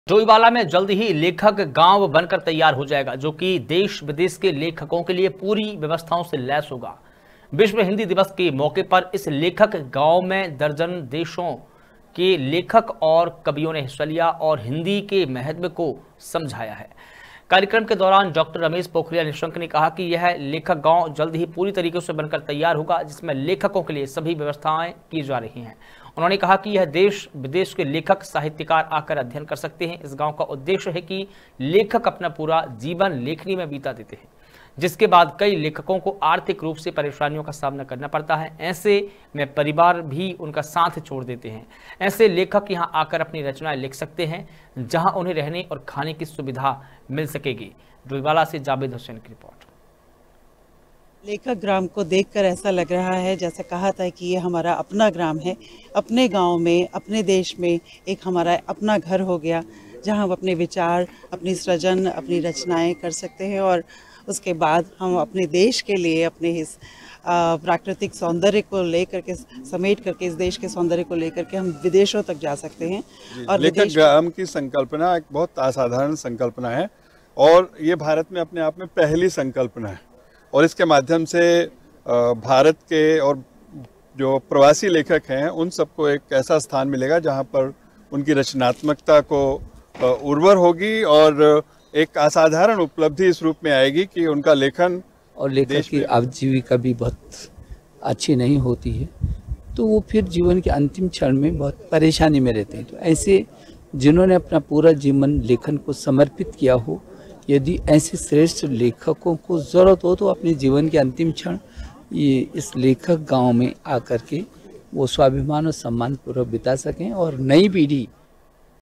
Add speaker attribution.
Speaker 1: डोईवाला में जल्द ही लेखक गांव बनकर तैयार हो जाएगा, जो कि देश विदेश के लेखकों के लिए पूरी व्यवस्थाओं से लैस होगा। विश्व हिंदी दिवस के मौके पर इस लेखक गांव में दर्जन देशों के लेखक और कवियों ने हिस्सा लिया और हिंदी के महत्व को समझाया है। कार्यक्रम के दौरान डॉक्टर रमेश पोखरियाल निशंक ने कहा कि यह लेखक गांव जल्द ही पूरी तरीके से बनकर तैयार होगा, जिसमें लेखकों के लिए सभी व्यवस्थाएं की जा रही हैं। उन्होंने कहा कि यह देश विदेश के लेखक साहित्यकार आकर अध्ययन कर सकते हैं। इस गांव का उद्देश्य है कि लेखक अपना पूरा जीवन लेखनी में बीता देते हैं, जिसके बाद कई लेखकों को आर्थिक रूप से परेशानियों का सामना करना पड़ता है। ऐसे में परिवार भी उनका साथ छोड़ देते हैं। ऐसे लेखक यहां आकर अपनी रचनाएं लिख सकते हैं, जहां उन्हें रहने और खाने की सुविधा मिल सकेगी। डोईवाला से जावेद हुसैन की रिपोर्ट।
Speaker 2: लेखक ग्राम को देखकर ऐसा लग रहा है जैसे कहा था कि ये हमारा अपना ग्राम है। अपने गांव में, अपने देश में एक हमारा अपना घर हो गया, जहां हम अपने विचार, अपनी सृजन, अपनी रचनाएं कर सकते हैं और उसके बाद हम अपने देश के लिए, अपने इस प्राकृतिक सौंदर्य को लेकर के, समेट करके, इस देश के सौंदर्य को लेकर के हम विदेशों तक जा सकते हैं।
Speaker 3: और लेखक ग्राम की संकल्पना एक बहुत असाधारण संकल्पना है और ये भारत में अपने आप में पहली संकल्पना है और इसके माध्यम से भारत के और जो प्रवासी लेखक हैं उन सबको एक ऐसा स्थान मिलेगा जहां पर उनकी रचनात्मकता को उर्वर होगी और एक असाधारण उपलब्धि इस रूप में आएगी कि उनका लेखन
Speaker 4: और लेखक की आजीविका भी बहुत अच्छी नहीं होती है, तो वो फिर जीवन के अंतिम क्षण में बहुत परेशानी में रहते हैं। तो ऐसे जिन्होंने अपना पूरा जीवन लेखन को समर्पित किया हो, यदि ऐसे श्रेष्ठ लेखकों को ज़रूरत हो तो अपने जीवन के अंतिम क्षण ये इस लेखक गांव में आकर के वो स्वाभिमान और सम्मान पूर्वक बिता सकें और नई पीढ़ी